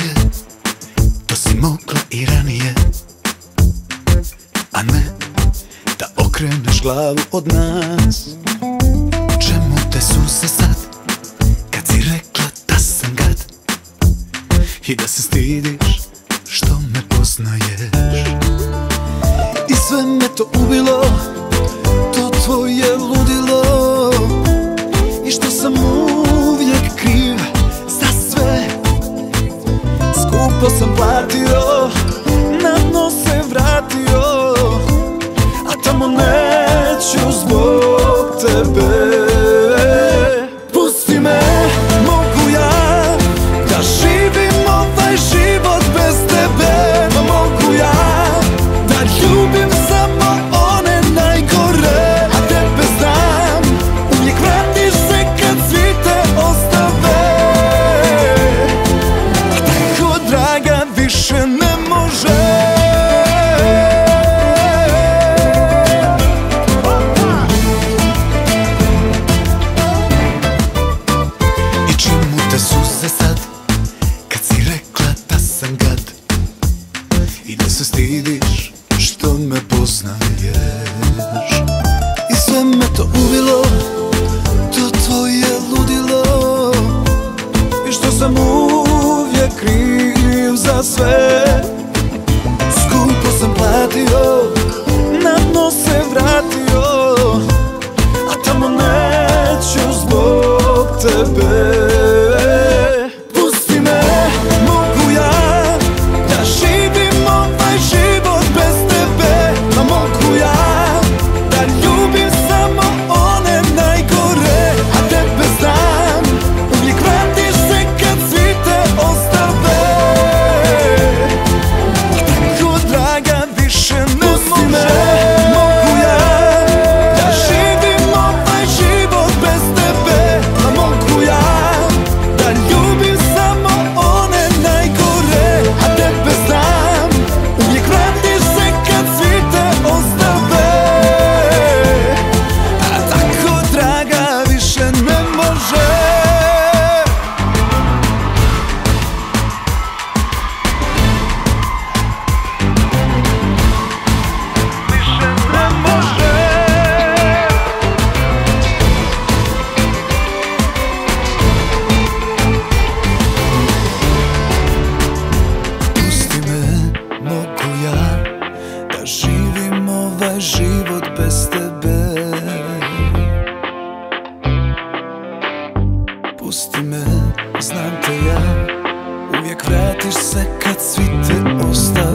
nije, to si mogla i ranije, a ne da okreneš glavu od nas. Čemu te suze sad, kad si rekla da sam gad i da se stidiš što me poznaješ? I sve me to ubilo, to tvoje ludilo, i što sam uvijek kriv za sve. Skupo sam platio, na dno se vratio, a tamo neću zbog tebe. Pusti me, mogu ja da živim ovaj život bez tebe. Ma mogu ja da ljubim samo one najgore, a tebe znam, uvijek vratiš se kad svi te ostave. A tako draga više ne može. I čemu te suze sad, kad si rekla da sam gad i da se stidiš što me poznaješ? I sve me to ubilo, to tvoje ludilo, i što sam uvijek kriv za sve. Skupo sam platio, na dno se vratio, a tamo neću zbog tebe. Pusti me, mogu ja da živim ovaj život bez tebe. Ma mogu ja da ljubim samo one najgore, a tebe znam, uvijek vratiš se kad svi te ostave. A tako draga više ne može. Mogu ja da živim ovaj život bez tebe. Ma mogu ja da ljubim samo one najgore, a tebe znam, uvijek vratiš se kad svi te ostave. A tako draga više ne može. Pusti me, mogu ja da živim ovaj život bez tebe. Pusti me, znam te ja, uvijek vratiš se kad svi te ostave.